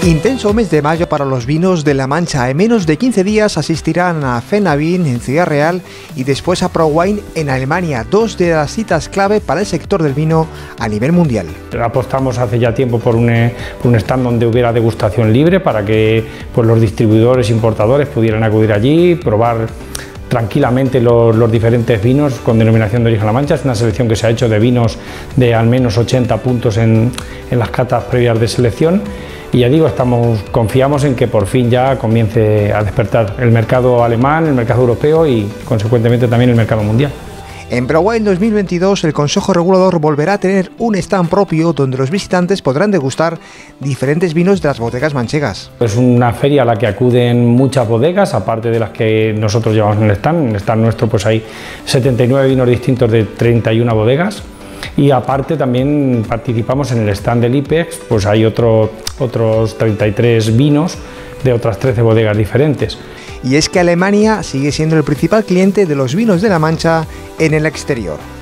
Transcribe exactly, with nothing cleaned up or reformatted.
Intenso mes de mayo para los vinos de La Mancha. En menos de quince días asistirán a FENAVIN en Ciudad Real y después a ProWein en Alemania, dos de las citas clave para el sector del vino a nivel mundial. Apostamos hace ya tiempo por un, por un stand donde hubiera degustación libre para que pues, los distribuidores e importadores pudieran acudir allí, probar tranquilamente los, los diferentes vinos con denominación de origen La Mancha. Es una selección que se ha hecho de vinos de al menos ochenta puntos en, en las catas previas de selección. Y ya digo, estamos, confiamos en que por fin ya comience a despertar el mercado alemán, el mercado europeo y consecuentemente también el mercado mundial. En ProWein dos mil veintidós el Consejo Regulador volverá a tener un stand propio donde los visitantes podrán degustar diferentes vinos de las bodegas manchegas. Es una feria a la que acuden muchas bodegas, aparte de las que nosotros llevamos en el stand. En el stand nuestro pues hay setenta y nueve vinos distintos de treinta y una bodegas. Y aparte también participamos en el stand del IPEX, pues hay otro, otros treinta y tres vinos de otras trece bodegas diferentes. Y es que Alemania sigue siendo el principal cliente de los vinos de La Mancha en el exterior.